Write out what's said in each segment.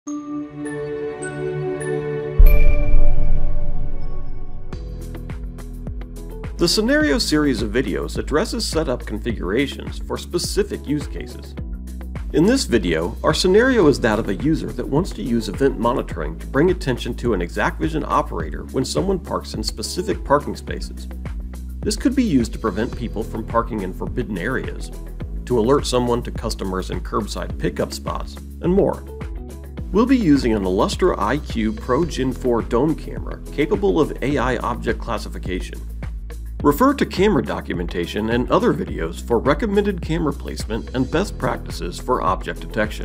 The scenario series of videos addresses setup configurations for specific use cases. In this video, our scenario is that of a user that wants to use event monitoring to bring attention to an ExacqVision operator when someone parks in specific parking spaces. This could be used to prevent people from parking in forbidden areas, to alert someone to customers in curbside pickup spots, and more. We'll be using an Illustra IQ Pro Gen 4 dome camera capable of AI Object Classification. Refer to camera documentation and other videos for recommended camera placement and best practices for object detection.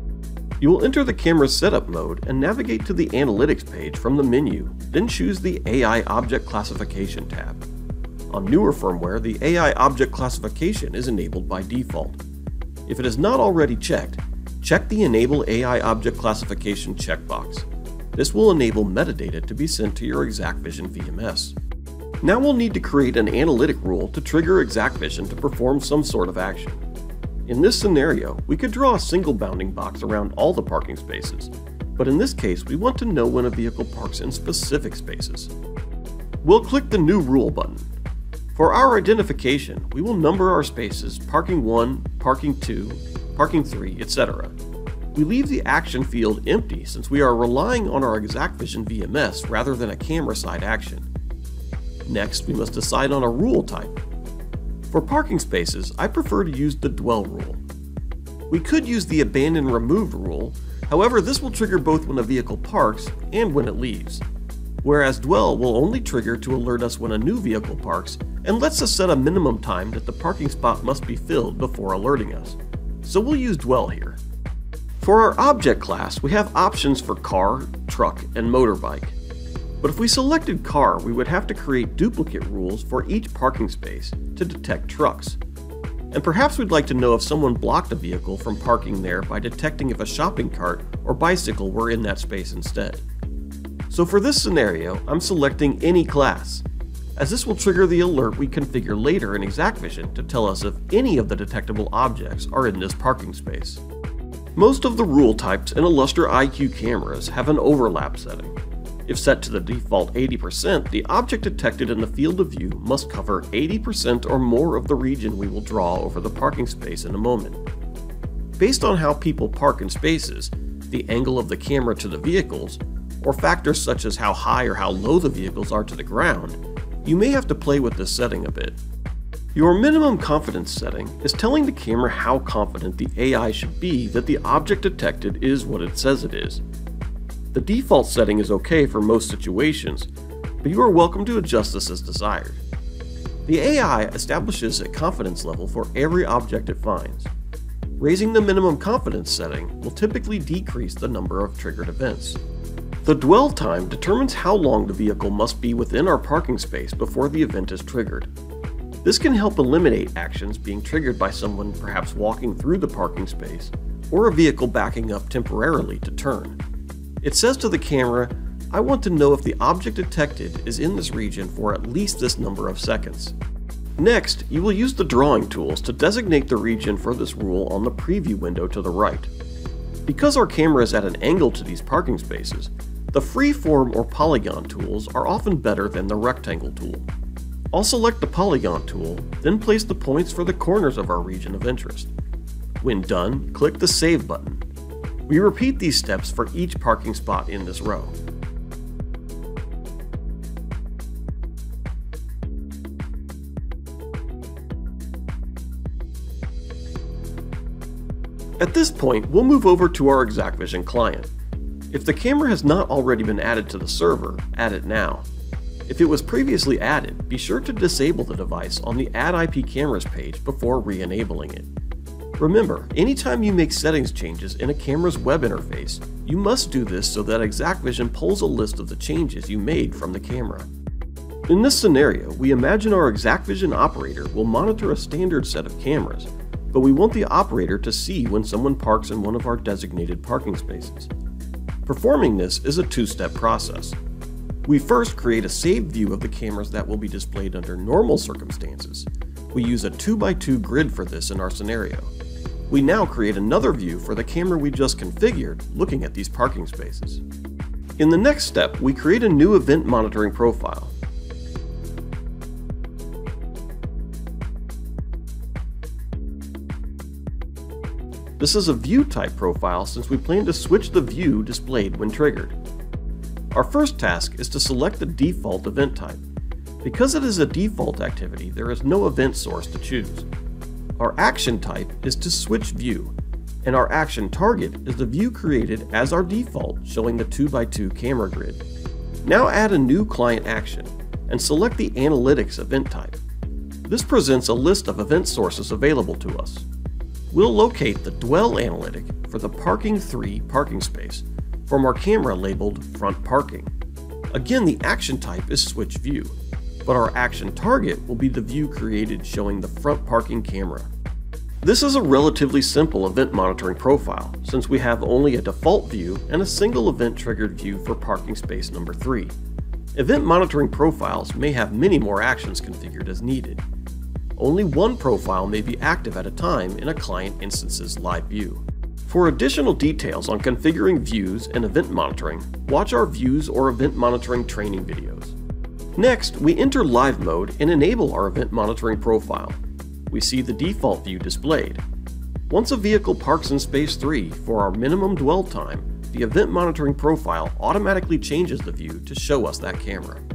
You will enter the camera setup mode and navigate to the Analytics page from the menu, then choose the AI Object Classification tab. On newer firmware, the AI Object Classification is enabled by default. If it is not already checked, check the Enable AI Object Classification checkbox. This will enable metadata to be sent to your ExacqVision VMS. Now we'll need to create an analytic rule to trigger ExacqVision to perform some sort of action. In this scenario, we could draw a single bounding box around all the parking spaces, but in this case we want to know when a vehicle parks in specific spaces. We'll click the New Rule button. For our identification, we will number our spaces Parking 1, Parking 2, Parking 3, etc. We leave the action field empty since we are relying on our ExacqVision VMS rather than a camera-side action. Next, we must decide on a rule type. For parking spaces, I prefer to use the dwell rule. We could use the abandon removed rule, however this will trigger both when a vehicle parks and when it leaves. Whereas dwell will only trigger to alert us when a new vehicle parks and lets us set a minimum time that the parking spot must be filled before alerting us. So we'll use dwell here. For our object class, we have options for car, truck, and motorbike. But if we selected car, we would have to create duplicate rules for each parking space to detect trucks. And perhaps we'd like to know if someone blocked a vehicle from parking there by detecting if a shopping cart or bicycle were in that space instead. So for this scenario, I'm selecting any class, as this will trigger the alert we configure later in ExacqVision to tell us if any of the detectable objects are in this parking space. Most of the rule types in Illustra IQ cameras have an overlap setting. If set to the default 80%, the object detected in the field of view must cover 80% or more of the region we will draw over the parking space in a moment. Based on how people park in spaces, the angle of the camera to the vehicles, or factors such as how high or how low the vehicles are to the ground, you may have to play with this setting a bit. Your minimum confidence setting is telling the camera how confident the AI should be that the object detected is what it says it is. The default setting is okay for most situations, but you are welcome to adjust this as desired. The AI establishes a confidence level for every object it finds. Raising the minimum confidence setting will typically decrease the number of triggered events. The dwell time determines how long the vehicle must be within our parking space before the event is triggered. This can help eliminate actions being triggered by someone perhaps walking through the parking space or a vehicle backing up temporarily to turn. It says to the camera, I want to know if the object detected is in this region for at least this number of seconds. Next, you will use the drawing tools to designate the region for this rule on the preview window to the right. Because our camera is at an angle to these parking spaces, the freeform or polygon tools are often better than the rectangle tool. I'll select the polygon tool, then place the points for the corners of our region of interest. When done, click the Save button. We repeat these steps for each parking spot in this row. At this point, we'll move over to our ExacqVision client. If the camera has not already been added to the server, add it now. If it was previously added, be sure to disable the device on the Add IP Cameras page before re-enabling it. Remember, anytime you make settings changes in a camera's web interface, you must do this so that ExacqVision pulls a list of the changes you made from the camera. In this scenario, we imagine our ExacqVision operator will monitor a standard set of cameras, but we want the operator to see when someone parks in one of our designated parking spaces. Performing this is a two-step process. We first create a saved view of the cameras that will be displayed under normal circumstances. We use a 2x2 grid for this in our scenario. we now create another view for the camera we just configured looking at these parking spaces. In the next step, we create a new event monitoring profile. This is a view type profile since we plan to switch the view displayed when triggered. Our first task is to select the default event type. Because it is a default activity, there is no event source to choose. Our action type is to switch view, and our action target is the view created as our default showing the 2x2 camera grid. Now add a new client action and select the analytics event type. This presents a list of event sources available to us. We'll locate the dwell analytic for the parking 3 parking space from our camera labeled front parking. Again, the action type is switch view, but our action target will be the view created showing the front parking camera. This is a relatively simple event monitoring profile since we have only a default view and a single event triggered view for parking space number 3. Event monitoring profiles may have many more actions configured as needed. Only one profile may be active at a time in a client instance's live view. For additional details on configuring views and event monitoring, watch our views or event monitoring training videos. Next, we enter live mode and enable our event monitoring profile. We see the default view displayed. Once a vehicle parks in space 3 for our minimum dwell time, the event monitoring profile automatically changes the view to show us that camera.